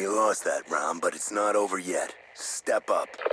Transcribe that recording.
We lost that round, but it's not over yet. Step up.